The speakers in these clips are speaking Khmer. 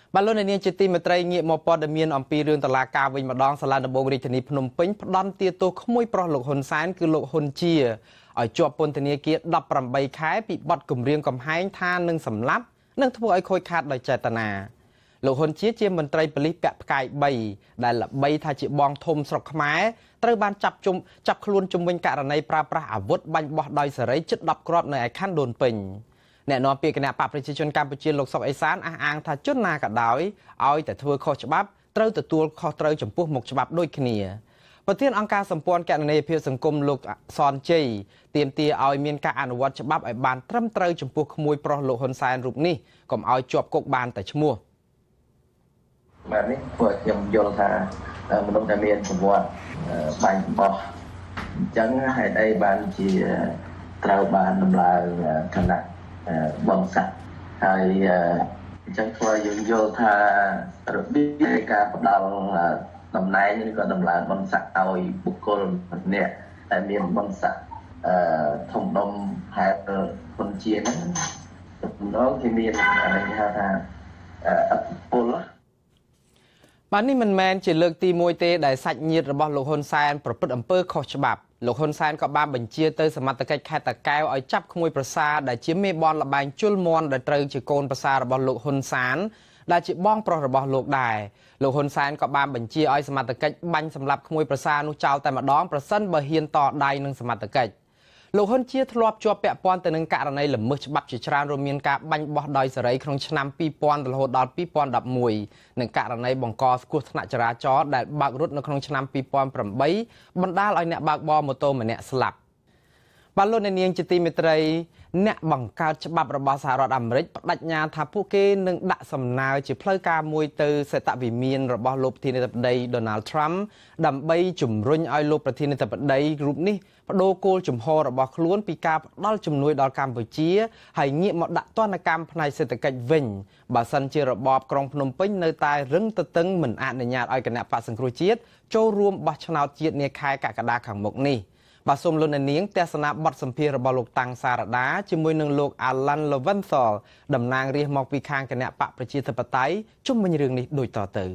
บอลลูนในจิตติมตรัยเงียมปอดเมียนอัมพีเรื่องตลาดกาวินมาดองสลาดบงริชนีพนมเป้งพดอนเตียตัวขโมยปลอกหลกหนซานคือหลกหนเชียจวบปนธนีเกียดับปรำใบคล้ายปีบดกลุ่มเรียงกำให้ทานหนึ่งสำลับหนึ่งทบไอคอยขาดโดยเจตนาหลกหนเชียเจียมมันไตรปลิแปะกายใบได้ละใบทาจิบองทมสกไม้ตรบานจับคลุนจุ่มเป็นกะระในปราประอาวุธบันบอดดอยเสรีจุดดับกรอบในไอขั้นโดนปิงแน่นอนเปียกแนปประชาชนกัมพูชีหลกศพไอซานอ่างถ้าจุดนากระดอยเอาแต่ทัวร์ข้อฉบับเต้าแต่ตัวข้อเต้าจมพวกหมกฉบับด้วยขณีประเทศอังกฤษสัมปวนแกนในเพียสังคมโลกซอนเจเตรียมตีเอาเมียนการอนุวัตฉบับไอบานตรำเต้าจมพวกขโมยปลอกโลหนทรายรูปนี้ก็เอาจวบกกบานแต่ชั่วแบบนี้พวกยมโยธามนุษย์เมียนสมบูรณ์บานบ่จังให้ได้บานที่เต้าบานน้ำลายขนาดบองสักให้จังพอยมโยธาระเบียบการปดาวตำนายนี่ก็ตำลายบองสักเอาบุคคลเนี่ยแต่เมียนบองสักถมนมหายคนเชียนั้นน้องที่เมียนอะไรฮะปุ่นละบ้านนี้มันแมนจะเลือกตีมวยเตะได้สัญญาระบอบโลกฮอนไซน์ประพฤติอำเภอข้อฉบับโลกฮอนไซน์ก็บ้าบัญชีเตยสมัติแค่ตะแก้วเอาจับขโมยประสาได้จิ้มเมบอลระบายจุลมอนได้เตยจีโกนประสาระบอบโลกฮอนไซน์ได้จีบ้องปลอระบอบโลกได้โลกฮอนไซน์ก็บ้าบัญชีเอาสมัติแค่บัญสำหรับขโมยประสานุเจ้าแต่มาดองประสันบะเฮียนต่อได้หนึ่งสมัติแค่โลกฮอนเชียทลอบจัวเปะปอนแต่หนึ่งกะในหลุมมือฉบับจิตรานรวมมีนกะบัญบอดอยสไรครองชนำปีปอนตลอดดอลปีปอนดับมวยหนึ่งกะในบังกอสกุศลจราจรได้บักรุดในครองชนำปีปอนปรำใบบรรดาลอยเนบักบอมโตเหมือนเนสลับบอลลูนในเนียงจิติมิตรัยเนบังกาฉบับระบาสหรัฐอเมริกปัจญาทับผู้เกหนึ่งดัสำนาจิเพลกามวยเตอเสตวิมีนระบาลบทีในตับใดโดนัลด์ทรัมป์ดำใบจุ่มรุ่งไอลบประเทศในตับใดรูปนี้โดโกลจุ่มฮอระบาคล้วนปีกาดอลจุ่มนวยดอลกัมพูชีให้เงียบหมดดัต้นกรรมในเศรษฐกิจเวงบาสันเจระบอบกรองพนมเป้งในตายรึงตะตึงเหมือนอาณาญาติไอกันเนปสังครูจีดโจรวมบัชนาจีดเนียคายกะกระดาขังหมกนี่บาสมลุนเนียงแต่สนาบัตสัมพีระบาลกตังสารดาจมวยหนึ่งโลกอาลันเลวันซอลดำนางเรียมองปีคางกันเนปประชีธปไตยจุ่มมันเรื่องนี้โดยต่อเติ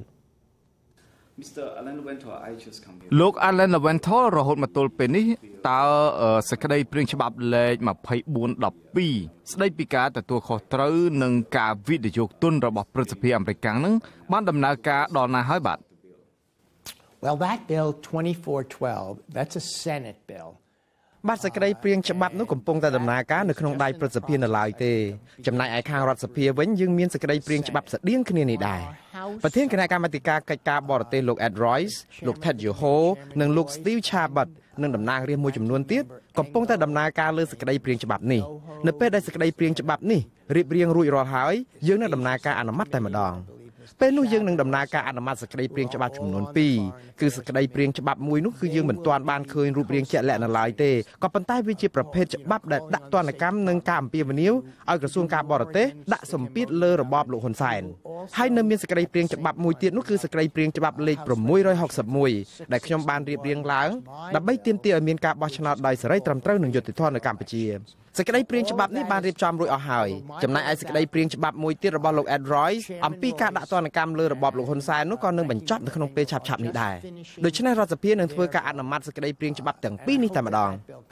โลกอาลันเลวันทอลรหดมาตุลเป็นนี้ตาสกัดเปลี่ยนฉบับเล็กมาไพ่บุญดับปีสได้ปีกาแต่ตัวขอตรึหนึ่งกาวิดีโอตุนระบบประสิทธิอเมริกันนั้นบ้านดำนากาดอนนาห้อยบาท Well, that bill 2412, that's a Senate bill. บัตรสกัดเปลี่ยนฉบับนู้นกำปงแต่ดำนาการในขนมได้ประสิทธิในลายเตจำนายไอข้างรัฐสภาเว้นยังมีสกัดเปลี่ยนฉบับเสดียงขึ้นในได้ประเทศคณะกรรมการกิจการบอร์ดเตลูกแอดรอยส์ลูกเท็ดยูโฮหนึ่งลูกสตีฟชาบัตหนึ่งดำนางเรียนมวยจำนวนเตี้ยกำปงแต่ดำนาการเลือกสกัดเปลี่ยนฉบับนี้ในเป็ดได้สกัดเปลี่ยนฉบับนี้รีบเรียงรุ่ยรอหายยังในดำนาการอนุมัติแต่มาดองเป็นนู่ยังหนึ่งดำนาการอนุมัติสกัดเปลี่ยนฉบับจำนวนปีคือสกัดเปลี่ยนฉบับมวยนู้คือยังเหมือนตอนบ้านเคยรูปเรียงแฉะและนลายเตก็เป็นใต้วิจิประเภทฉบับได้ดักตอนกรรมหนึ่งการปีวันนี้เอากระทรวงการบริเตดักสมปิดเลอระบอบโลกคนไซน์ให้นำมีสกัดเปลี่ยนฉบับมวยเตี้ยนู้คือสกัดเปลี่ยนฉบับเล็กประมวย160มวยได้ขยมบานเรียบเรียงล้างดับใบเตี้ยเตี้ยมีการบอชนาได้สไลด์ตรำเต้าหนึ่งหยดติดท่อในกัมพูชีสกัดเปลี่ยนฉบับนี้บานเรียบจอมรวยเอาหายจำนายไอสกัดเปลี่ยนฉบับมวยเตี้ยระบอบโลกแอดรอยส์อัมพีการดักตอนกรรมเลอระบอบโลกคนไซน์นู้ก็หนึ่งบรรจับในขนมเปย์ฉับนี้ได้โดยเฉพาะรัฐสภาหนึ่งเพื่อการอนุมัติสกัดเปลี่ยนฉบับแต่งปีนี้แต่มาดอง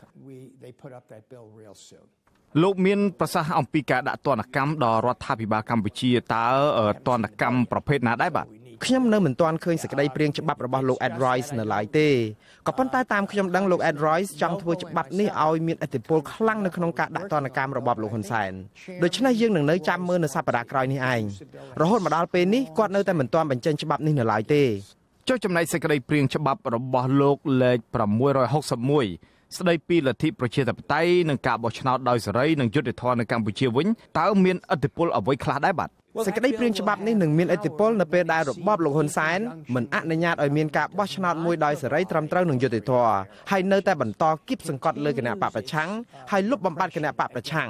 โลกมีนประสาอัมพีการดักตอนกรรมดอรัฐาภิบาลกัมพูชีตาตอนกรรมประเภทน่าได้บัดขยมเนื้อเหมือนตอนเคยสกัดเปลี่ยนฉบับระบอบโลกแอดรอยส์ในหลายเต้ก็ปั้นใต้ตามขยมดังโลกแอดรอยส์จำทัวฉบับนี้เอามีอิทธิพลคลั่งในขนมกะดักตอนกรรมระบอบโลกคนไซน์โดยเฉพาะยังหนึ่งเนื้อจำมือในสัปดาห์กลายนี้เองเราโหดมาดาลเป็นนี้กอดเนื้อแต่เหมือนตอนบรรจัยฉบับนี้ในหลายเต้เจ้าจำนายสกัดเปลี่ยนฉบับระบอบโลกเล็กประมวย160มวยสได้ปีละที่ประชาธิปไตยหนึ่งกาบอชนาดอยสไรหนึ่งยุติธรในกัมพูชีวิ่งตาเมียนอิทธิพลเอาไว้คลาได้บัดสกัดเปลี่ยนฉบับนี้หนึ่งมีอิทธิพลในเปได้ระบอบโลกคนไซน์เหมือนอนุญาตเอาเมียนกาบอชนาดมวยดอยสไรตรำเต้าหนึ่งยุติธรให้เนื้อแต่บรรทอกิบสังกัดเลยกันเนี่ยปะประชังให้ลบบำบัดกันเนี่ยปะประชัง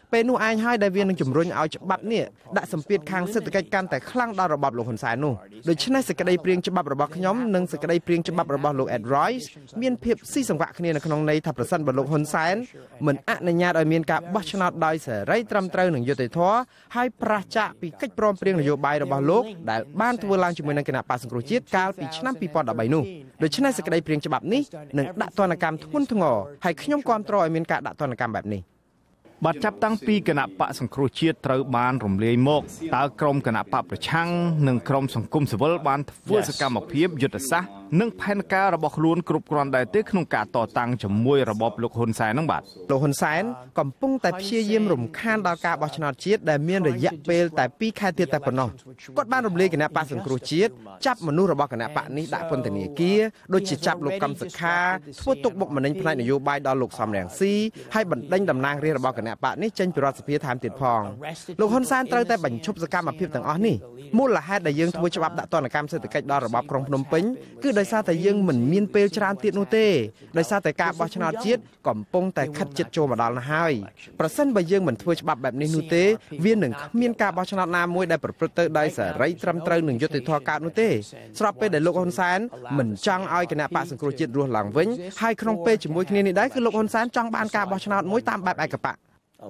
ពេលនោះឯងហើយដែលវានឹងជំរុញឲ្យច្បាប់នេះដាក់សម្ពាធខាងសេដ្ឋកិច្ចកាន់តែខ្លាំងដល់របបលោកហ៊ុនសែននោះដូច្នេះសេចក្តីព្រាងច្បាប់របស់ខ្ញុំនិងសេចក្តីព្រាងច្បាប់របស់លោក Ed Royce មានភាពស៊ីសង្វាក់គ្នានៅក្នុងន័យថាប្រសិនបើលោកហ៊ុនសែនមិនអនុញ្ញាតឲ្យមានការបោះឆ្នោតដោយសេរីត្រឹមត្រូវនិងយុត្តិធម៌ហើយប្រឆាចពីកិច្ចព្រមព្រៀងនយោបាយរបស់លោកដែលបានធ្វើឡើងជាមួយនឹងគណៈបក្សសង្គ្រោះជាតិកាលពីឆ្នាំ2013នោះដូច្នេះសេចក្តីព្រាងច្បាប់នេះនឹងដាក់ទណ្ឌកម្មធ្ងន់ធ្ងរហើយខ្ញុំគាំទ្រឲ្យមានការដាក់ទណ្ឌកម្មបែបនេះបាត់ចាប់តាំងពីគណៈបកសង្គ្រោះជាតិត្រូវបានរំលាយមកតើក្រុមគណៈបកប្រឆាំងនិងក្រុមសង្គមស៊ីវិលបានធ្វើសកម្មភាពយុទ្ធសាស្ត្រនិងផែនការរបស់ខ្លួនគ្រប់គ្រាន់ដែរទេក្នុងការតតាំងជាមួយរបបលោកហ៊ុនសែននឹងបាទលោកហ៊ុនសែនកំពុងតែព្យាយាមរំខានដល់ការបោះឆ្នោតជាតិដែលមានរយៈពេលតែ2ខែទៀតតែប៉ុណ្ណោះគាត់បានរំលាយគណៈបកសង្គ្រោះជាតិចាប់មនុស្សរបស់គណៈបកនេះដាក់ពន្ធនាគារដូចជាចាប់លោកកំសខាធ្វើទុកបុកម្នេញផ្នែកនយោបាយដល់លោកសំរងស៊ីហើយបណ្ដេញតំណាងរាស្ត្ររបស់គណៈបកនេះចេញពីរដ្ឋសភាថែមទៀតផងលោកហ៊ុនសែនត្រូវតែបញ្ឈប់សកម្មភាពទាំងអស់នេះមូលហេតុដែលយើងធ្វើច្បាប់ដាក់ទណ្ឌកម្មសេដ្ឋកិច្ចដល់របបក្រុងភ្នំពេញគឺដោយសារតែយើងមិនមានពេលច្រើនទៀតនោះទេដោយសារតែការបោះឆ្នោតជាតិកំពុងតែខិតជិតចូលមកដល់ណាហើយប្រសិនបើយើងមិនធ្វើច្បាប់បែបនេះនោះទេវានឹងគ្មានការបោះឆ្នោតណាមួយដែលប្រព្រឹត្តទៅដោយសេរីត្រឹមត្រូវនិងយុត្តិធម៌កើតនោះទេស្របពេលដែលលោកហ៊ុនសែនមិនចង់ឲ្យគណៈបកសង្គ្រោះជាតិរស់ឡើងវិញហើយក្នុងពេលជាមួយគ្នានេះដែរគឺលោកហ៊ុនសែនចង់បានការបោះឆ្នោតមួយតាមបែបឯកបក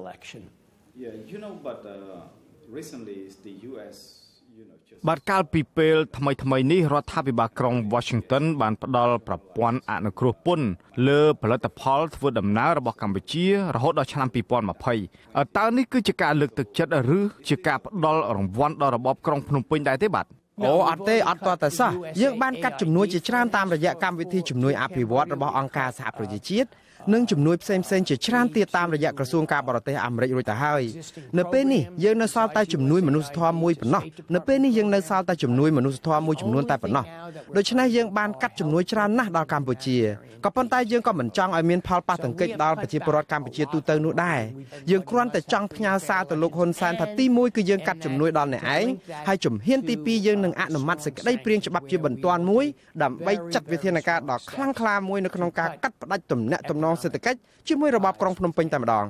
បាទកាលពីពេលថ្មីនេះរដ្ឋាភិបាលក្រុង Washington បានផ្ដល់ប្រព័ន្ធអនុគ្រោះពន្ធលើផលិតផលធ្វើដំណើររបស់កម្ពុជារហូតដល់ឆ្នាំ2020តើនេះគឺជាការលើកទឹកចិត្តឬជាការផ្ដល់រង្វាន់ដល់របបក្រុងភ្នំពេញដែរទេបាទអូអត់ទេអត់តតែសោះយើងបានកាត់ជំនួយជាច្រើនតាមរយៈកម្មវិធីជំនួយអភិវឌ្ឍរបស់អង្គការសហប្រជាជាតិនិងជំនួយផ្សេងជាច្រើនទៀតតាមរយៈក្រសួងការបរទេសអាមេរិករួចទៅហើយនៅពេលនេះយើងនៅសល់តែជំនួយមនុស្សធម៌មួយប៉ុណ្ណោះនៅពេលនេះយើងនៅសល់តែជំនួយមនុស្សធម៌មួយចំនួនតែប៉ុណ្ណោះដូច្នេះយើងបានកាត់ជំនួយច្រើនណាស់ដល់កម្ពុជាក៏ប៉ុន្តែយើងក៏មិនចង់ឲ្យមានផលប៉ះទង្គិចដល់ប្រជាពលរដ្ឋកម្ពុជាទូទៅនោះដែរយើងគ្រាន់តែចង់ផ្ញើសារទៅលោកហ៊ុនសែនថាទី1គឺយើងកាត់ជំនួយដល់អ្នកឯងហើយជំហានទី2យើងនឹងអនុម័តសេចក្តីព្រាងច្បាប់ជាបន្ទាន់មួយដើម្បីចាត់វិធានការដ៏ខ្លាំងក្លាមួយនៅក្នុងការកាត់ផ្តាច់ទំនាក់ទំនងសេដ្ឋកិច្ចជាមួយរបបក្រុងភ្នំពេញតែម្ដង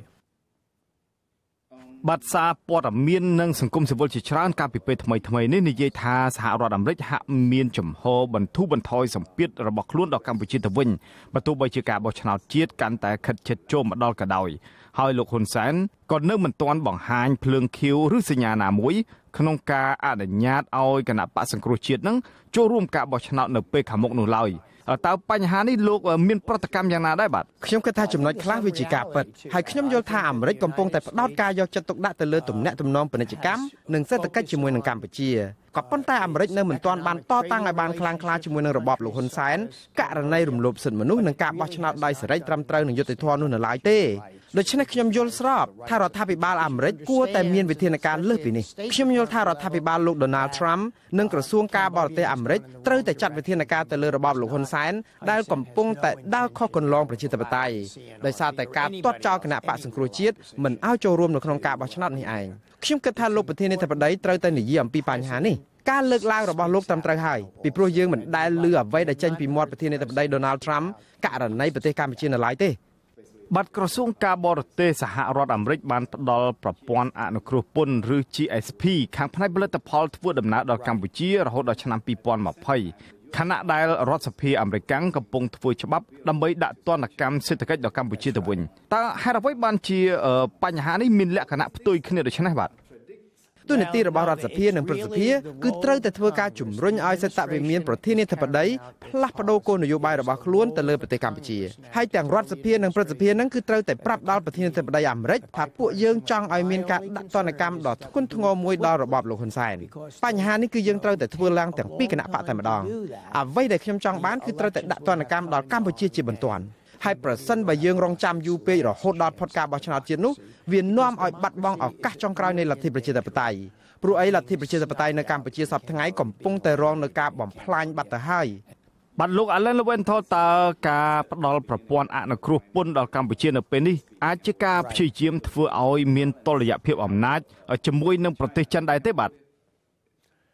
បាត់សារព័ត៌មាននិងសង្គមស៊ីវិលជាច្រើនកាលពីពេលថ្មីនេះនិយាយថាសហរដ្ឋអាមេរិកហាក់មានចំហបន្ធូរបន្ថយសម្ពាធរបស់ខ្លួនដល់កម្ពុជាទៅវិញបើទោះបីជាការបោះឆ្នោតជាតិកាន់តែខិតជិតចូលមកដល់ក៏ដោយហើយលោកហ៊ុនសែនក៏នៅមិនទាន់បង្ហាញភ្លើងខៀវឬសញ្ញាណាមួយក្នុងការអនុញ្ញាតឲ្យគណៈបក្សសង្គ្រោះជាតិនឹងចូលរួមការបោះឆ្នោតនៅពេលខាងមុខនោះឡើយតើបញ្ហានេះលោកមានប្រតិកម្មយ៉ាងណាដែរបាទខ្ញុំគិតថាចំណុចខ្លះវាជាការពិតហើយខ្ញុំយល់ថាអាមេរិកកំពុងតែផ្ដោតការយកចិត្តទុកដាក់ទៅលើទំនាក់ទំនងពាណិជ្ជកម្មនិងសេដ្ឋកិច្ចជាមួយនឹងកម្ពុជាក៏ប៉ុន្តែអាមេរិកនៅមិនទាន់បានតតាំងឲ្យបានខ្លាំងក្លាជាមួយនឹងរបបលោកហ៊ុនសែនករណីរំលោភសិទ្ធិមនុស្សនិងការបោះឆ្នោតដោយសេរីត្រឹមត្រូវនិងយុត្តិធម៌នោះនៅឡើយទេដូច្នេះខ្ញុំយល់ស្របថារដ្ឋាភិបាលអាមេរិកគួរតែមានវិធានការលើសពីនេះខ្ញុំយល់ថារដ្ឋាភិបាលលោក Donald Trump និងក្រសួងការបរទេសអាមេរិកត្រូវតែចាត់វិធានការទៅលើរបបលោកហ៊ុនសែនដែលកំពុងតែដើរខុសគន្លងប្រជាធិបតេយ្យដោយសារតែការទាត់ចោលគណៈបក្សសង្គ្រោះជាតិមិនឲ្យចូលរួមនៅក្នុងការបោះឆ្នោតនេះឯងខ្ញុំគិតថាលោកប្រធានាធិបតីត្រូវតែនិយាយអំពីបញ្ហានេះការលើកឡើងរបស់លោកត្រឹមត្រូវហើយពីព្រោះយើងមិនដែលឮអ្វីដែលចេញពីមាត់ប្រធានាធិបតី Donald Trump ករណីប្រទេសកម្ពុជានៅឡើយទេបាត់ក្រសួងការបរទេសសហរដ្ឋអាមេរិកបានផ្ដល់ប្រព័ន្ធអនុគ្រោះពន្ធឬ GSP ខាងផ្នែកផលិតផលធ្វើដំណើរដល់កម្ពុជារហូតដល់ឆ្នាំ2020ខណៈដែលរដ្ឋសភាអាមេរិកកំពុងធ្វើច្បាប់ដើម្បីដាក់ទណ្ឌកម្មសេដ្ឋកិច្ចដល់កម្ពុជាទៅវិញតើហេតុអ្វីបានជាបញ្ហានេះមានលក្ខណៈផ្ទុយគ្នាដូចនេះបាទទូនីតិរបស់រដ្ឋសភានិងព្រឹទ្ធសភាគឺត្រូវតែធ្វើការជំរុញឲ្យសេតវិមានប្រធានាធិបតីផ្លាស់ប្ដូរគោលនយោបាយរបស់ខ្លួនទៅលើប្រទេសកម្ពុជាហើយទាំងរដ្ឋសភានិងព្រឹទ្ធសភានឹងគឺត្រូវតែប្រាប់ដល់ប្រធានាធិបតីអាមេរិកថាពួកយើងចង់ឲ្យមានការដាក់ទណ្ឌកម្មដ៏ធ្ងន់ធ្ងរមួយដល់របបលោកហ៊ុនសែនបញ្ហានេះគឺយើងត្រូវតែធ្វើឡើងទាំងពីរគណៈបកតែម្ដងអ្វីដែលខ្ញុំចង់បានគឺត្រូវតែដាក់ទណ្ឌកម្មដល់កម្ពុជាជាបន្ទាន់ហើយប្រសិនបើយើងរងចាំយូរពេករហូតដល់ផុតការបោះឆ្នោតជាតិនោះវានាំឲ្យបាត់បង់ឱកាសចុងក្រោយនៃលទ្ធិប្រជាធិបតេយ្យព្រោះអីលទ្ធិប្រជាធិបតេយ្យនៅកម្ពុជាសពថ្ងៃកំពុងតែរងនឹងការបំផ្លាញបាត់ទៅហើយបាទលោក Allen Lewenthal តើការផ្ដល់ប្រព័ន្ធអនុគ្រោះពន្ធដល់កម្ពុជានៅពេលនេះអាចជាការព្យាយាមធ្វើឲ្យមានតុល្យភាពអំណាចជាមួយនឹងប្រទេសចិនដែរទេបាទ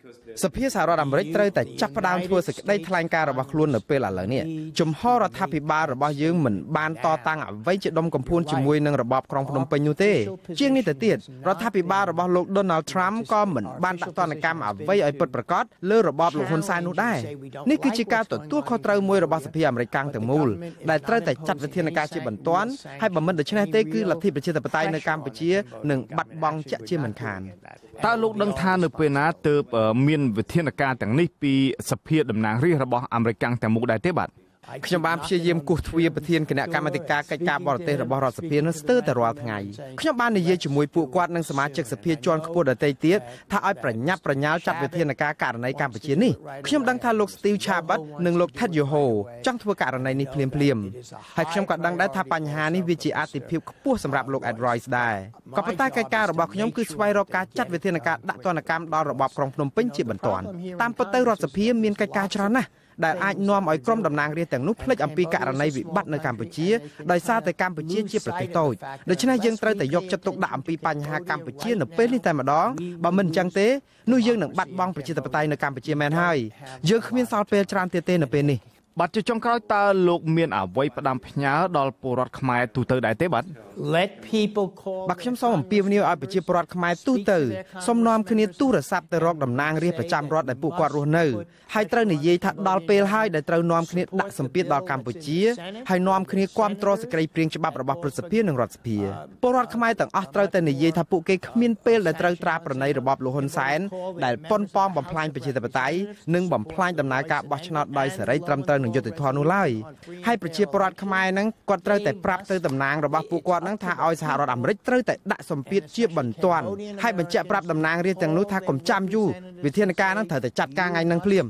សភាសហរដ្ឋអាមេរិកត្រូវតែចាប់ផ្ដើមធ្វើសេចក្តីថ្លែងការណ៍របស់ខ្លួននៅពេលឥឡូវនេះជំហររដ្ឋាភិបាលរបស់យើងមិនបានតតាំងអ្វីជាដុំកំភួនជាមួយនឹងរបបក្រុងភ្នំពេញនោះទេជាងនេះទៅទៀតរដ្ឋាភិបាលរបស់លោក Donald Trump ក៏មិនបានដាក់ទណ្ឌកម្មអ្វីឲ្យពិតប្រាកដលើរបបលោកហ៊ុនសែននោះដែរនេះគឺជាការទទួលខុសត្រូវមួយរបស់សភាអាមេរិកទាំងមូលដែលត្រូវតែចាត់វិធានការជាបន្ទាន់ហើយបើមិនដូច្នេះទេគឺលទ្ធិប្រជាធិបតេយ្យនៅកម្ពុជានឹងបាត់បង់ជាក់ជាមិនខានតើលោកដឹងថានៅពេលណាទើបមានវិធានការទាំងនេះពីសភាតំណាងរាស្ត្ររបស់អាមេរិកទាំងមូលដែរទេបាទខ្ញុំបានព្យាយាមគូសទ្វារប្រធានគណៈកម្មាធិការកិច្ចការបរទេសរបស់រដ្ឋសភានឹងស្ទើរតែរាល់ថ្ងៃខ្ញុំបាននិយាយជាមួយពួកគាត់និងសមាជិកសភាជាន់ខ្ពស់ដទៃទៀតថាឲ្យប្រញាប់ប្រញាល់ចាត់វិធានការករណីកម្ពុជានេះខ្ញុំដឹងថាលោក Steve Chabot និងលោក Ted Yoho ចង់ធ្វើករណីនេះភ្លាមៗហើយខ្ញុំក៏ដឹងដែរថាបញ្ហានេះវាជាអាទិភាពខ្ពស់សម្រាប់លោក Ed Royce ដែរក៏ប៉ុន្តែកិច្ចការរបស់ខ្ញុំគឺស្វែងរកការចាត់វិធានការដាក់ទណ្ឌកម្មដល់របបក្រុងភ្នំពេញជាបន្ទាន់តាមពិតទៅរដ្ឋសភាមានកិច្ចការច្រើនណាស់ដែលអាចនាំឲ្យក្រុមតំណាងរាស្ត្រទាំងនោះភ្លេចអំពីករណីវិបត្តិនៅកម្ពុជាដោយសារតែកម្ពុជាជាប្រទេសតូចដូច្នេះយើងត្រូវតែយកចិត្តទុកដាក់អំពីបញ្ហាកម្ពុជានៅពេលនេះតែម្ដងបើមិនអញ្ចឹងទេនោះយើងនឹងបាត់បង់ប្រជាធិបតេយ្យនៅកម្ពុជាមែនហើយយើងគ្មានសល់ពេលច្រើនទៀតទេនៅពេលនេះបាទជាចុងក្រោយតើលោកមានអ្វីផ្ដាំផ្ញើដល់ពលរដ្ឋខ្មែរទូទៅដែរទេបាទ Let people call បាទខ្ញុំសូមអំពាវនាវឲ្យប្រជាពលរដ្ឋខ្មែរទូទៅសូមនាំគ្នាទូរស័ព្ទទៅរកតំណាងរាស្ត្រប្រចាំរដ្ឋដែលពួកគាត់រស់នៅហើយត្រូវនិយាយថាដល់ពេលហើយដែលត្រូវនាំគ្នាដាក់សម្ពាធដល់កម្ពុជាហើយនាំគ្នាគាំទ្រសេចក្តីព្រាងច្បាប់របស់ព្រឹទ្ធសភានិងរដ្ឋសភាពលរដ្ឋខ្មែរទាំងអស់ត្រូវតែនិយាយថាពួកគេគ្មានពេលដែលត្រូវត្រាប្រណីរបបលោកហ៊ុនសែនដែលប៉ុនប៉ងបំផ្លាញប្រជាធិបតេយ្យនិងបំផ្លាញដំណើរការបោះឆ្នោតដោយសេរីត្រឹមត្រូវយុត្តិធម៌នោះឡើយហើយប្រជាពលរដ្ឋខ្មែរហ្នឹងគាត់ត្រូវតែប្រាប់ទៅតំណាងរបស់ពួកគាត់ហ្នឹងថាឲ្យសហរដ្ឋអាមេរិកត្រូវតែដាក់សម្ពាធជាបន្ទាន់ហើយបញ្ជាក់ប្រាប់តំណាងរាស្ត្រទាំងនោះថាកុំចាំយូរវិធានការហ្នឹងត្រូវតែចាត់ការថ្ងៃហ្នឹងភ្លាម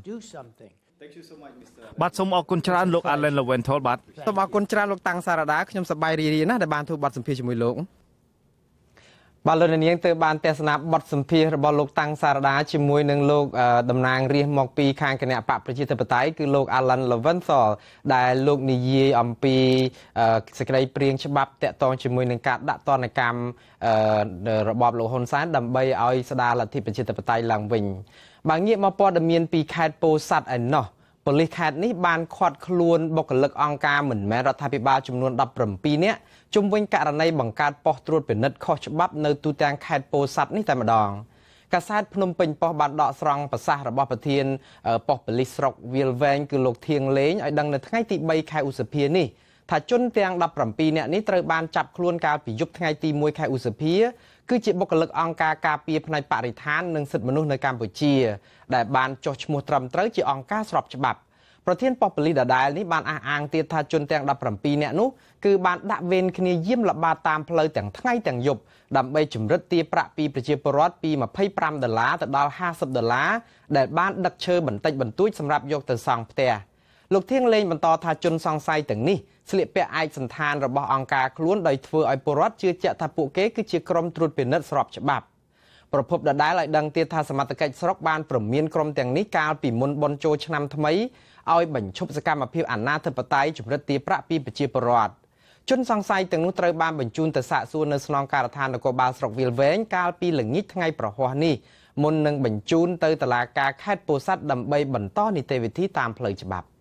បាទសូមអរគុណច្រើនលោក Allen Leventhal បាទសូមអរគុណច្រើនលោកតាំងសារ៉ាដាខ្ញុំសប្បាយរីករាយណាស់ដែលបានធ្វើបទសម្ភាសន៍ជាមួយលោកបាទលោកនាងទៅបានទស្សនាបទសម្ភាសន៍របស់លោកតាំងសារ៉ាដាជាមួយនឹងលោកតំណាងរាស្ត្រមកពីខាងគណៈបកប្រជាធិបតេយ្យគឺលោក Allen Leventhal ដែលលោកនិយាយអំពីសេចក្តីព្រាងច្បាប់តាក់ទងជាមួយនឹងការដាក់ទណ្ឌកម្មរបបលោកហ៊ុនសែនដើម្បីឲ្យស្ដារលទ្ធិប្រជាធិបតេយ្យឡើងវិញបាទងាកមកព័ត៌មានពីខេត្តពោធិ៍សាត់ឯណោះប៉ូលីសខេត្តនេះបានឃាត់ខ្លួនបុគ្គលិកអង្គការមិនមែនរដ្ឋាភិបាលចំនួន17នាក់ជុំវិញករណីបង្កើតប៉ុស្តិ៍ត្រួតពិនិត្យខុសច្បាប់នៅទូទាំងខេត្តពោធិ៍សាត់នេះតែម្ដងកាសែតភ្នំពេញប៉ុស្តិ៍បានដកស្រង់ប្រសាសន៍របស់ប្រធានប៉ុស្តិ៍ប៉ូលីសស្រុកវាលវែងគឺលោកធៀងលេងឲ្យដឹងនៅថ្ងៃទី3ខែឧសភានេះថាជនទាំង17នាក់នេះត្រូវបានចាប់ខ្លួនកាលពីយប់ថ្ងៃទី1ខែឧសភាគឺជាបុគ្គលិកអង្គការការពារផ្នែកបរិស្ថាននិងសិទ្ធិមនុស្សនៅកម្ពុជាដែលបានចុះឈ្មោះត្រឹមត្រូវជាអង្គការស្របច្បាប់ប្រធានប៉ុស្តិ៍ប៉ូលីសដដែលនេះបានអះអាងទៀតថាជនទាំង17នាក់នោះគឺបានដាក់វេនគ្នាយាមល្បាតតាមផ្លូវទាំងថ្ងៃទាំងយប់ដើម្បីជំរិតទារប្រាក់ពីប្រជាពលរដ្ឋពី$25ទៅដល់$50ដែលបានដឹកឈើបន្តិចបន្តួចសម្រាប់យកទៅសង់ផ្ទះលោកធៀងលេងបន្តថាជនសង្ស័យទាំងនេះស្លៀកពាក់ឯកសណ្ឋានរបស់អង្គការខ្លួនដោយធ្វើឲ្យពលរដ្ឋជឿជាក់ថាពួកគេគឺជាក្រុមត្រួតពិនិត្យស្របច្បាប់ប្រពន្ធដដែលឲ្យដឹងទៀតថាសមត្ថកិច្ចស្រុកបានព្រមានក្រុមទាំងនេះកាលពីមុនបុណ្យចូលឆ្នាំថ្មីឲ្យបញ្ឈប់សកម្មភាពអនាធិបតេយ្យជំរិតទារប្រាក់ពីប្រជាពលរដ្ឋជនសង្ស័យទាំងនោះត្រូវបានបញ្ជូនទៅសាកសួរនៅស្នងការដ្ឋាននគរបាលស្រុកវាលវែងកាលពីល្ងាចថ្ងៃប្រហ័សនេះមុននឹងបញ្ជូនទៅតុលាការខេត្តពោធិ៍សាត់ដើម្បីបន្តនីតិវិធីតាមផ្លូវច្បាប់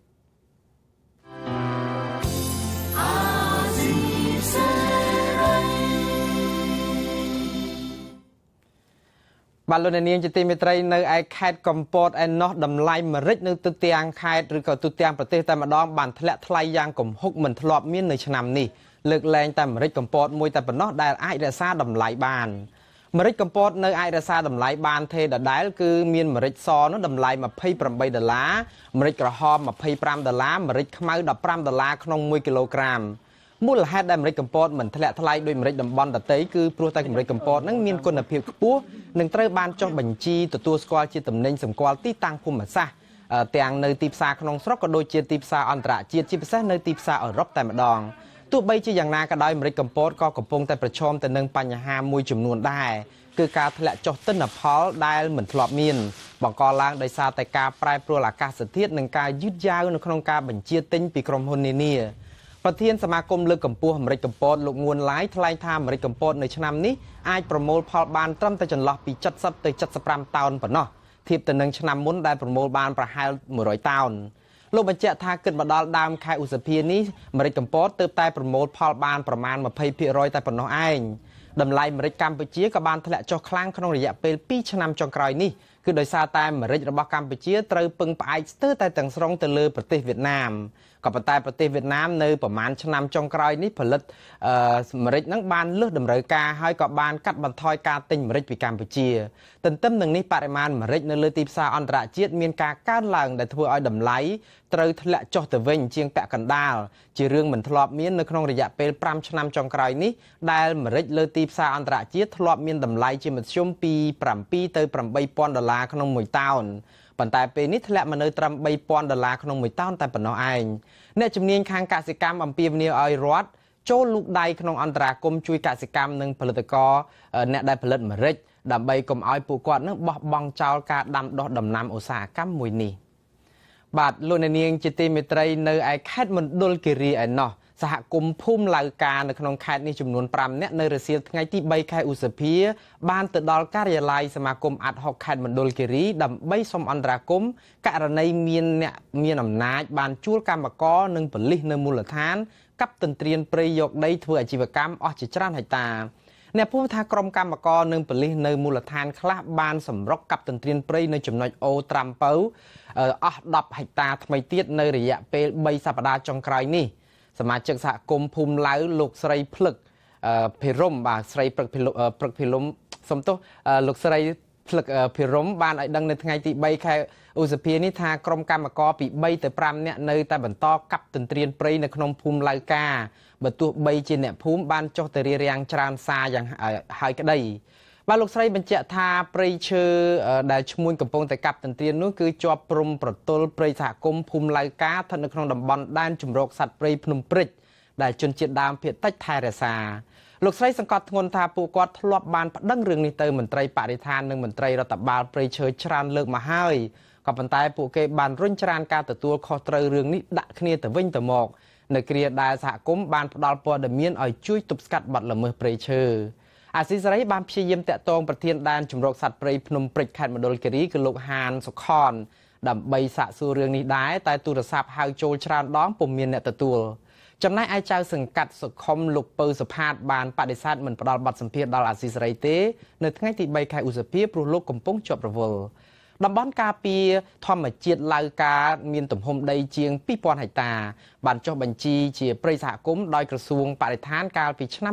បាទលោកនាងជាទីមេត្រីនៅឯខេត្តកំពតឯណោះតម្លៃម្រេចនៅទូទាំងខេត្តឬក៏ទូទាំងប្រទេសតែម្ដងបានធ្លាក់ថ្លៃយ៉ាងគំហុកមិនធ្លាប់មាននៅឆ្នាំនេះលើកលែងតែម្រេចកំពតមួយតែប៉ុណ្ណោះដែលអាចរក្សាតម្លៃបានម្រេចកំពតនៅអាចរក្សាតម្លៃបានទេដដែលគឺមានម្រេចសនោះតម្លៃ$28ម្រេចក្រហម$25ម្រេចខ្មៅ$15ក្នុង1គីឡូក្រាមមូលហេតុដែលម្រេចកំពតមិនធ្លាក់ថ្លៃដោយម្រេចតំបន់ដទៃគឺព្រោះតែម្រេចកំពតនឹងមានគុណភាពខ្ពស់និងត្រូវបានចុះបញ្ជីទទួលស្គាល់ជាទំនិញសម្គាល់ទីតាំងភូមិសាស្ត្រទាំងនៅទីផ្សារក្នុងស្រុកក៏ដូចជាទីផ្សារអន្តរជាតិជាពិសេសនៅទីផ្សារអឺរ៉ុបតែម្ដងទោះបីជាយ៉ាងណាក៏ដោយម្រេចកំពតក៏កំពុងតែប្រឈមទៅនឹងបញ្ហាមួយចំនួនដែរគឺការធ្លាក់ចុះទិន្នផលដែលមិនធ្លាប់មានបង្កឡើងដោយសារតែការប្រែប្រួលអាកាសធាតុនិងការយឺតយ៉ាវនៅក្នុងការបញ្ជាទិញពីក្រុមហ៊ុននានាប្រធានសមាគមលើកកម្ពស់ម្រេចកំពតលោកងួនឡាយថ្លែងថាម្រេចកំពតនៅឆ្នាំនេះអាចប្រមូលផលបានត្រឹមតែចន្លោះពី70ទៅ75តោនប៉ុណ្ណោះធៀបទៅនឹងឆ្នាំមុនដែលប្រមូលបានប្រហែល100តោនលោកបញ្ជាក់ថាគិតមកដល់ដើមខែឧសភានេះអាមេរិកកំពតទើបតែប្រមូលផលបានប្រមាណ 20% តែប៉ុណ្ណោះឯងតម្លៃអាមេរិកកម្ពុជាក៏បានធ្លាក់ចុះខ្លាំងក្នុងរយៈពេល2ឆ្នាំចុងក្រោយនេះគឺដោយសារតែអាមេរិករបស់កម្ពុជាត្រូវពឹងផ្អែកស្ទើរតែទាំងស្រុងទៅលើប្រទេសវៀតណាមក៏ប៉ុន្តែប្រទេសវៀតណាមនៅប្រមាណឆ្នាំចុងក្រោយនេះផលិតអាមេរិកនឹងបានលើសតម្រូវការហើយក៏បានកាត់បន្ថយការទិញអាមេរិកពីកម្ពុជាទន្ទឹមនឹងនេះបរិមាណអាមេរិកនៅលើទីផ្សារអន្តរជាតិមានការកើនឡើងដែលធ្វើឲ្យតម្លៃត្រូវធ្លាក់ចុះទៅវិញជាងពាក់កណ្ដាលជារឿងមិនធ្លាប់មាននៅក្នុងរយៈពេល5ឆ្នាំចុងក្រោយនេះដែលអាមេរិកលើទីផ្សារអន្តរជាតិធ្លាប់មានតម្លៃជាមធ្យមពី$7,000ទៅ$8,000ក្នុង1តោនប៉ុន្តែពេលនេះធ្លាក់មកនៅត្រឹម$3,000ក្នុង1តោនតែប៉ុណ្ណោះឯងអ្នកជំនាញខាងកសិកម្មអំពាវនាវឲ្យរដ្ឋចូលលូកដៃក្នុងអន្តរាគមជួយកសិកម្មនិងផលិតករអ្នកដែលផលិតអាមេរិកដើម្បីកុំឲ្យពួកគាត់នឹងបោះបង់ចោលការដាំដុះដំណាំឧស្សាហកម្មមួយនេះបាទលោកអ្នកនាងជាទីមេត្រីនៅឯខេត្តមណ្ឌលគិរីឯណោះសហគមន៍ភូមិឡៅការនៅក្នុងខេត្តនេះចំនួន5នាក់នៅរសៀលថ្ងៃទី3ខែឧសភាបានទៅដល់ការិយាល័យសមាគមអាត់ហុកខេត្តមណ្ឌលគិរីដើម្បីសុំអន្តរាគមន៍ករណីមានអ្នកមានអំណាចបានជួលកម្មករនិងប៉ូលីសនៅមូលដ្ឋានកាប់ទន្ទ្រានព្រៃយកដីធ្វើអាជីវកម្មអស់ជាច្រើនហិកតាអ្នកភូមិថាក្រុមកម្មករនិងប៉ូលីសនៅមូលដ្ឋានខ្លះបានសម្រុកកាប់ទន្ទ្រានព្រៃនៅចំណុចអូត្រាំពៅអស់10ហិកតាថ្មីទៀតនៅរយៈពេល3សប្តាហ៍ចុងក្រោយនេះសមាជិកសហគមន៍ភូមិឡៅលោកស្រីភ្លឹកភិរមបាទស្រីព្រឹកភិរមសំទោសលោកស្រីភ្លឹកភិរមបានឲ្យដឹងនៅថ្ងៃទី3ខែឧសភានេះថាក្រុមកម្មករពី3ទៅ5នាក់នៅតែបន្តកាប់ទន្ទ្រានព្រៃនៅក្នុងភូមិឡៅការបើទោះបីជាអ្នកភូមិបានចុះទៅរារាំងច្រើនសារយ៉ាងហើយក្តីបាទលោកស្រីបញ្ជាក់ថាព្រៃឈើដែលឈ្មួញកំពុងតែកាប់ទន្ទ្រាននោះគឺជាប់ព្រំប្រទល់ព្រៃសហគមន៍ភូមិឡៅការស្ថិតនៅក្នុងតំបន់ដែនជម្រកសត្វព្រៃភ្នំព្រិចដែលជនជាតិដើមភាគតិចថែរក្សាលោកស្រីសង្កត់ធ្ងន់ថាពួកគាត់ធ្លាប់បានប្តឹងរឿងនេះទៅមន្ត្រីបរិស្ថាននិងមន្ត្រីរដ្ឋបាលព្រៃឈើច្រើនលើកមកហើយក៏ប៉ុន្តែពួកគេបានរុញច្រានការទទួលខុសត្រូវរឿងនេះដាក់គ្នាទៅវិញទៅមកនៅគ្រាដែលសហគមន៍បានផ្ដល់ព័ត៌មានឲ្យជួយទប់ស្កាត់បទល្មើសព្រៃឈើអាស៊ីសេរីបានព្យាយាមតាក់ទងប្រធានដែនជំរកសត្វព្រៃភ្នំព្រិចខេត្តមណ្ឌលគិរីគឺលោកហានសុខនដើម្បីសាកសួររឿងនេះដែរតែទូរស័ព្ទហៅចូលច្រើនដងពុំមានអ្នកទទួលចំណែកឯចៅសង្កាត់សុខុមលោកពៅសុផាតបានបដិសេធមិនផ្ដល់បទសម្ភាសន៍ដល់អាស៊ីសេរីទេនៅថ្ងៃទី3ខែឧសភាព្រោះលោកកំពុងជាប់រវល់តំបន់ការពារធម្មជាតិឡៅការមានទំហំដីជាង2000ហិកតាបានចុះបញ្ជីជាព្រៃសហគមន៍ដោយក្រសួងបរិស្ថានកាលពីឆ្នាំ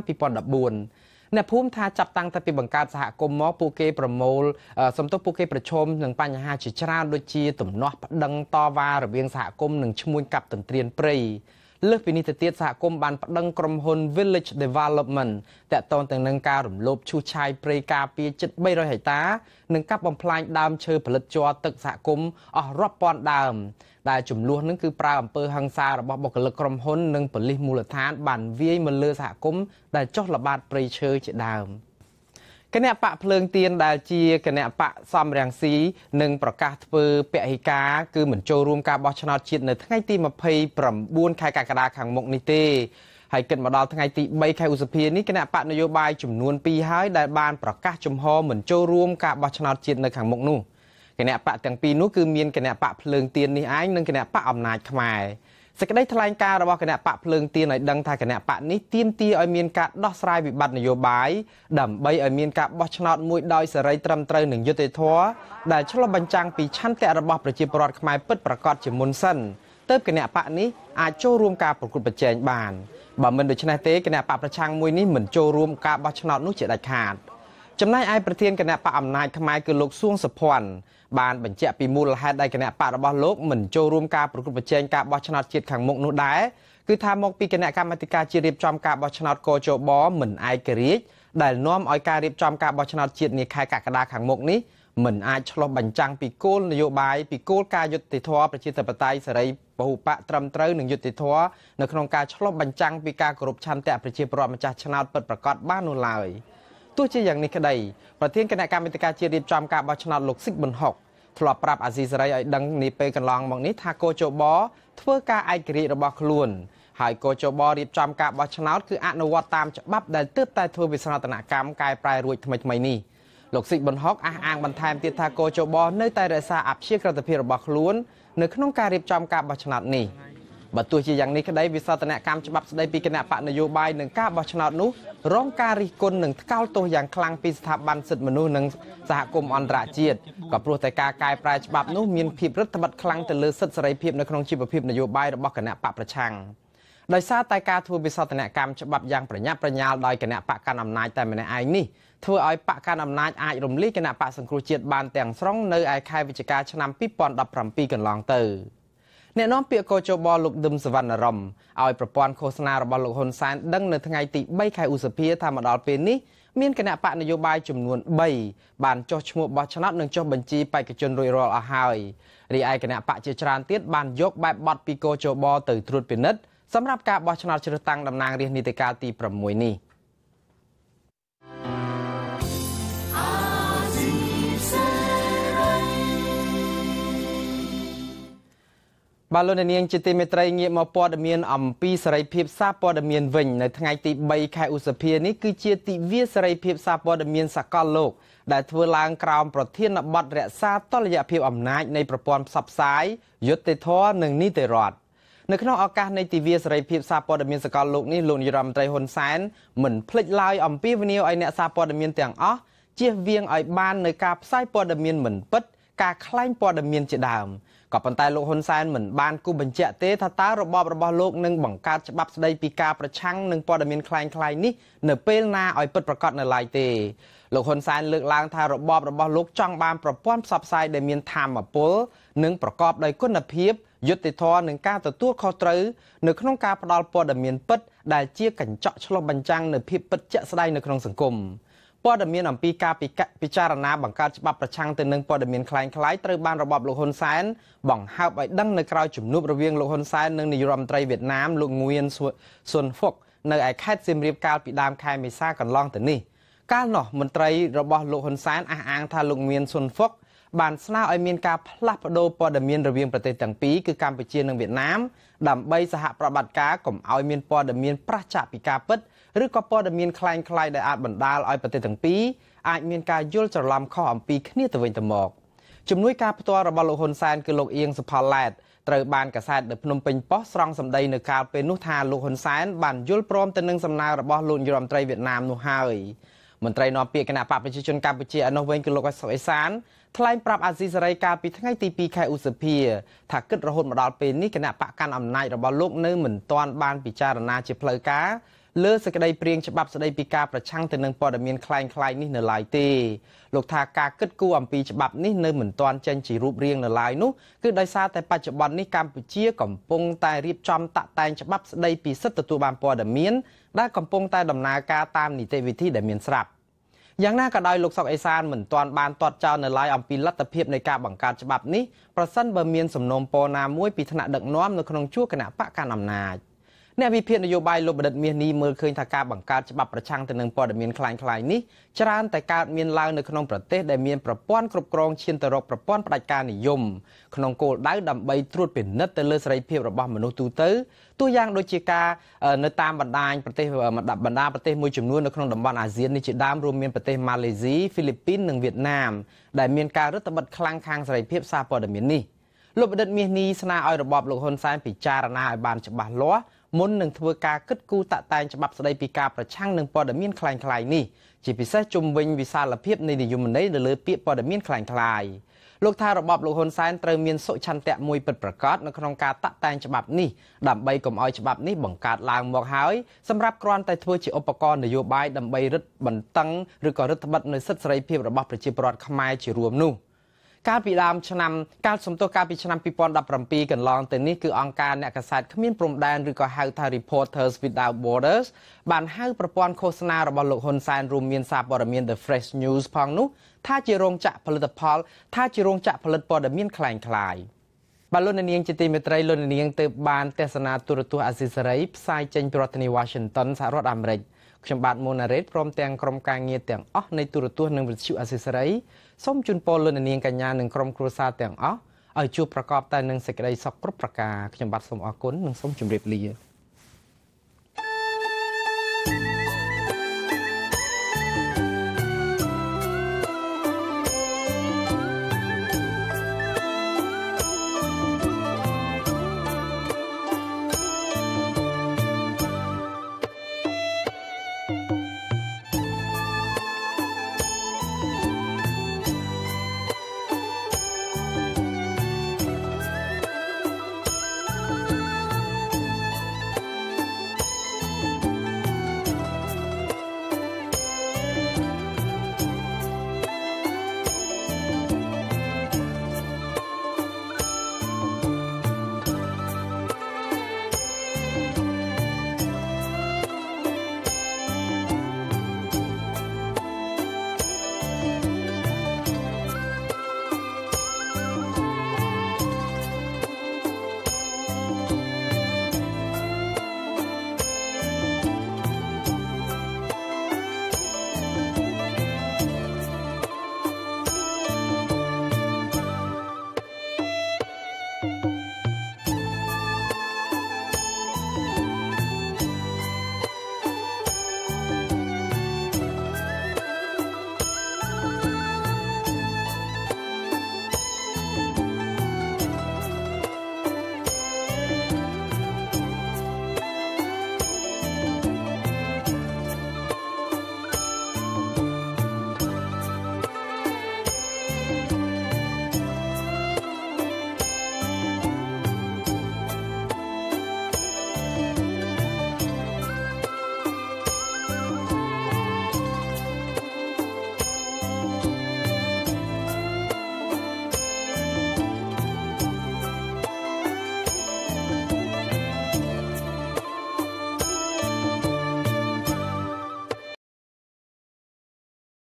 2014អ្នកភូមិថាចាប់តាំងតែពីបង្កើតសហគមន៍មកពួកគេប្រឈមនឹងបញ្ហាជាច្រើនដូចជាទំនាស់ប្តឹងតវ៉ារវាងសហគមន៍និងឈ្មួញកាប់ទន្ទ្រានព្រៃលើសពីនេះទៅទៀតសហគមន៍បានប្តឹងក្រុមហ៊ុន Village Development តាក់ទងទៅនឹងការរំលោភឈូសឆាយព្រៃការពារជិត300ហិកតានិងកាប់បំផ្លាញដើមឈើផលិតជ័រទឹកសហគមន៍អស់រាប់ពាន់ដើមដែលចំនួននឹងគឺប្រើអំពើហិង្សារបស់បុគ្គលិកក្រុមហ៊ុននិងប៉ូលីសមូលដ្ឋានបានវាយមកលើសហគមន៍ដែលចុះល្បាតព្រៃឈើជាដើមគណៈបកភ្លើងទៀនដែលជាគណៈបកសំរងស៊ីនឹងប្រកាសធ្វើពហិការគឺមិនចូលរួមការបោះឆ្នោតជាតិនៅថ្ងៃទី29ខែកក្កដាខាងមុខនេះទេហើយគិតមកដល់ថ្ងៃទី3ខែឧសភានេះគណៈបកនយោបាយចំនួន2ហើយដែលបានប្រកាសជំហរមិនចូលរួមការបោះឆ្នោតជាតិនៅខាងមុខនោះគណៈបកទាំងពីរនោះគឺមានគណៈបកភ្លើងទៀននេះឯងនិងគណៈបកអំណាចខ្មែរសេចក្តីថ្លែងការណ៍របស់គណៈបកភ្លើងទៀនឲ្យដឹងថាគណៈបកនេះទាមទារឲ្យមានការដោះស្រាយវិបត្តិនយោបាយដើម្បីឲ្យមានការបោះឆ្នោតមួយដោយសេរីត្រឹមត្រូវនិងយុត្តិធម៌ដែលឆ្លុះបញ្ចាំងពីឆន្ទៈរបស់ប្រជាពលរដ្ឋខ្មែរពិតប្រាកដជាមុនសិនទើបគណៈបកនេះអាចចូលរួមការប្រកួតប្រជែងបានបើមិនដូច្នេះទេគណៈបកប្រឆាំងមួយនេះមិនចូលរួមការបោះឆ្នោតនោះជាដាច់ខាតចំណែកឯប្រធានគណៈបកអំណាចខ្មែរគឺលោកសួងសុភ័ណ្ឌបានបញ្ជាក់ពីមូលហេតុដែលគណៈបករបស់លោកមិនចូលរួមការប្រកួតប្រជែងការបោះឆ្នោតជាតិខាងមុខនោះដែរគឺថាមកពីគណៈកម្មាធិការជាតិរៀបចំការបោះឆ្នោតកជបមិនឯករាជ្យដែលនាំឲ្យការរៀបចំការបោះឆ្នោតជាតិនាខែកក្កដាខាងមុខនេះមិនអាចឆ្លុះបញ្ចាំងពីគោលនយោបាយពីគោលការណ៍យុត្តិធម៌ប្រជាធិបតេយ្យសេរីពហុបកត្រឹមត្រូវនិងយុត្តិធម៌នៅក្នុងការឆ្លុះបញ្ចាំងពីការគោរពឆន្ទៈប្រជាពលរដ្ឋម្ចាស់ឆ្នោតពិតប្រាកដបាននោះឡើយទោះជាយ៉ាងនេះក្តីប្រធានគណៈកម្មាធិការជាតិរៀបចំការបោះឆ្នោតលោកស៊ីកប៊ុនហុកធ្លាប់ប្រាប់អាស៊ីសេរីឲ្យដឹងនាពេលកន្លងមកនេះថាកជបធ្វើការឯករាជ្យរបស់ខ្លួនហើយកជបរៀបចំការបោះឆ្នោតគឺអនុវត្តតាមច្បាប់ដែលទើបតែធ្វើវិសោធនកម្មកែប្រែរួចថ្មីនេះលោកស៊ីកប៊ុនហុកអះអាងបន្ថែមទៀតថាកោជបនៅតែរក្សាអព្យាក្រឹតភាពរបស់ខ្លួននៅក្នុងការរៀបចំការបោះឆ្នោតនេះបើទោះជាយ៉ាងនេះក្តីវិសោធនកម្មច្បាប់ស្តីពីគណៈបកនយោបាយនឹងការបោះឆ្នោតនោះរងការរិះគន់និងថ្កោលទោសយ៉ាងខ្លាំងពីស្ថាប័នសិទ្ធិមនុស្សនិងសហគមន៍អន្តរជាតិក៏ព្រោះតែការកែប្រែច្បាប់នោះមានភាពរដ្ឋបិទខ្លាំងទៅលើសិទ្ធិសេរីភាពនៅក្នុងជីវភាពនយោបាយរបស់គណៈបកប្រឆាំងដោយសារតែការធ្វើវិសោធនកម្មច្បាប់យ៉ាងប្រញាប់ប្រញាល់ដោយគណៈបកកាន់អំណាចតែម្នាក់ឯងនេះធ្វើឲ្យបកកាន់អំណាចអាចរំលាយគណៈបកសង្គ្រោះជាតិបានទាំងស្រុងនៅឯខែវិច្ឆិកាឆ្នាំ2017កន្លងទៅអ្នកនាំពាក្យកោជបលោកឌឹមសវណ្ណរមឲ្យប្រព័ន្ធឃោសនារបស់លោកហ៊ុនសែនដឹងនៅថ្ងៃទី3ខែឧសភាថាមកដល់ពេលនេះមានគណៈបកនយោបាយចំនួន3បានចុះឈ្មោះបោះឆ្នោតនិងចុះបញ្ជីបេក្ខជនរួចរាល់អស់ហើយរីឯគណៈបកជាច្រើនទៀតបានយកបែបបទពីកោជបទៅត្រួតពិនិត្យសម្រាប់ការបោះឆ្នោតជ្រើសតាំងតំណាងរាស្ត្រនីតិកាលទី6នេះបាទលោកនាងជាទីមេត្រីងាកមកព័ត៌មានអំពីសេរីភាពសារព័ត៌មានវិញនៅថ្ងៃទី3ខែឧសភានេះគឺជាទិវាសេរីភាពសារព័ត៌មានសកលលោកដែលធ្វើឡើងក្រោមប្រធានបទរក្សាតុល្យភាពអំណាចនៃប្រព័ន្ធផ្សព្វផ្សាយយុត្តិធម៌និងនីតិរដ្ឋនៅក្នុងឱកាសនៃទិវាសេរីភាពសារព័ត៌មានសកលលោកនេះលោកនាយរដ្ឋមន្ត្រីហ៊ុនសែនមិនភ្លេចឡើយអំពីវិនិយោគឲ្យអ្នកសារព័ត៌មានទាំងអស់ជៀសវាងឲ្យបាននៅការផ្សាយព័ត៌មានមិនពិតការក្លែងព័ត៌មានជាដើមក៏ប៉ុន្តែលោកហ៊ុនសែនមិនបានគូបញ្ជាក់ទេថាតើរបបរបស់លោកនឹងបង្កើតច្បាប់ស្តីពីការប្រឆាំងនឹងព័ត៌មានក្លែងក្លាយនេះនៅពេលណាឲ្យពិតប្រាកដនៅឡើយទេលោកហ៊ុនសែនលើកឡើងថារបបរបស់លោកចង់បានប្រព័ន្ធផ្សព្វផ្សាយដែលមានថាមពលនិងប្រកបដោយគុណភាពយុត្តិធម៌និងការទទួលខុសត្រូវនៅក្នុងការផ្តល់ព័ត៌មានពិតដែលជាកញ្ចក់ឆ្លុះបញ្ចាំងនូវភាពពិតជាក់ស្ដែងនៅក្នុងសង្គមព័ត៌មានអំពីការពិចារណាបង្កើតច្បាប់ប្រឆាំងទៅនឹងព័ត៌មានក្លែងក្លាយត្រូវបានរបបលោកហ៊ុនសែនបង្ហើបឲ្យដឹងនៅក្រៅជំនួបរវាងលោកហ៊ុនសែននិងនាយករដ្ឋមន្ត្រីវៀតណាមលោកងួយស៊ុនហ្វុកនៅឯខេត្តសៀមរាបកាលពីដើមខែមេសាកន្លងទៅនេះកាលនោះមន្ត្រីរបស់លោកហ៊ុនសែនអះអាងថាលោកងួយស៊ុនហ្វុកបានស្នើឲ្យមានការផ្លាស់ប្ដូរព័ត៌មានរវាងប្រទេសទាំងពីរគឺកម្ពុជានិងវៀតណាមដើម្បីសហប្រតិបត្តិការកុំឲ្យមានព័ត៌មានប្រឆាំងពីការពិតឬក៏ព័ត៌មានក្លែងក្លាយដែលអាចបណ្ដាលឲ្យប្រទេសទាំងពីរអាចមានការយល់ច្រឡំខុសអំពីគ្នាទៅវិញទៅមកជំនួយការផ្ទាល់របស់លោកហ៊ុនសែនគឺលោកអៀងសុផល្លែតត្រូវបានកាសែតនៅភ្នំពេញប៉ុស្តិ៍ស្រង់សម្ដីនៅកាលពេលនោះថាលោកហ៊ុនសែនបានយល់ព្រមទៅនឹងសំណើរបស់លោកនាយរដ្ឋមន្ត្រីវៀតណាមនោះហើយមន្ត្រីនាំពាក្យគណៈបកប្រជាជនកម្ពុជាឯនោះវិញគឺលោកសុកអេសានថ្លែងប្រាប់អាស៊ីសេរីកាលពីថ្ងៃទី2ខែឧសភាថាគិតរហូតមកដល់ពេលនេះគណៈបកកាន់អំណាចរបស់លោកនៅមិនទាន់បានពិចារណាជាផ្លូវការលើសេចក្តីព្រាងច្បាប់ស្តីពីការប្រឆាំងទៅនឹងព័ត៌មានក្លែងក្លាយនេះនៅឡើយទេលោកថាការគិតគូរអំពីច្បាប់នេះនៅមិនទាន់ចេញជារូបរាងនៅឡើយនោះគឺដោយសារតែបច្ចុប្បន្ននេះកម្ពុជាកំពុងតែរៀបចំតាក់តែងច្បាប់ស្តីពីសិទ្ធិទទួលបានព័ត៌មានដែលកំពុងតែដំណើរការតាមនីតិវិធីដែលមានស្រាប់យ៉ាងណាក៏ដោយលោកសុកអេសានមិនទាន់បានទាត់ចោលនៅឡើយអំពីលទ្ធភាពនៃការបង្កើតច្បាប់នេះប្រសិនបើមានសំណូមពរណាមួយពីថ្នាក់ដឹកនាំនៅក្នុងជួរគណៈបកកាន់អំណាចអ្នកវិភាគនយោបាយលោកបណ្ឌិតមាសនេះមើលឃើញថាការបង្កើតច្បាប់ប្រឆាំងទៅនឹងព័ត៌មានក្លែងក្លាយនេះច្រើនតែកើតមានឡើងនៅក្នុងប្រទេសដែលមានប្រព័ន្ធគ្រប់គ្រងឈានទៅរកប្រព័ន្ធផ្ដាច់ការនិយមក្នុងគោលដៅដើម្បីត្រួតពិនិត្យទៅលើសេរីភាពរបស់មនុស្សទូទៅទោះយ៉ាងដូចជាការនៅតាមបណ្ដាប្រទេសមួយចំនួននៅក្នុងតំបន់អាស៊ាននេះជាដើមរួមមានប្រទេសម៉ាឡេស៊ីហ្វីលីពីននិងវៀតណាមដែលមានការរឹតបន្តឹងខ្លាំងខាងសេរីភាពសារព័ត៌មាននេះលោកបណ្ឌិតមាសនេះស្នើឲ្យរបបលោកហ៊ុនសែនពិចារណាឲ្យបានច្បាស់លាស់មុននឹងធ្វើការគិតគូរតាក់តែងច្បាប់ស្តីពីការប្រឆាំងនឹងព័ត៌មានក្លែងក្លាយនេះជាពិសេសជំវិញវិសាលភាពនៃនិយមន័យនៅលើពាក្យព័ត៌មានក្លែងក្លាយលោកថារបបលោកហ៊ុនសែនត្រូវមានសុឆន្ទៈមួយពិតប្រាកដនៅក្នុងការតាក់តែងច្បាប់នេះដើម្បីកុំឲ្យច្បាប់នេះបង្កើតឡើងមកហើយសម្រាប់គ្រាន់តែធ្វើជាឧបករណ៍នយោបាយដើម្បីរឹតបន្តឹងឬក៏រដ្ឋបិទនៅសិទ្ធិសេរីភាពរបស់ប្រជាពលរដ្ឋខ្មែរជារួមនោះកាលពីឆ្នាំ2017កន្លងទៅនេះគឺអង្គការអ្នកកាសែតគ្មានព្រំដែនឬក៏ហៅថា Reporters Without Borders បានហៅប្រព័ន្ធឃោសនារបស់លោកហ៊ុនសែនរួមមានសារព័ត៌មាន The Fresh News ផងនោះថាជារោងចក្រផលិតព័ត៌មានក្លែងក្លាយបាទលោកនាងជាទីមេត្រីលោកនាងទៅបានទស្សនាទូរទស្សន៍អាស៊ីសេរីផ្សាយចេញពីរដ្ឋធានី Washington សហរដ្ឋអាមេរិកខ្ញុំបាទមូណារ៉េតព្រមទាំងក្រុមការងារទាំងអស់នៃទូរទស្សន៍និងវិទ្យុអាស៊ីសេរីសូមជូនពរលោកនាងកញ្ញានិងក្រុមគ្រួសារទាំងអស់ឲ្យជួបប្រកបតែនឹងសេចក្តីសុខគ្រប់ប្រការខ្ញុំបាទសូមអរគុណនិងសូមជម្រាបលា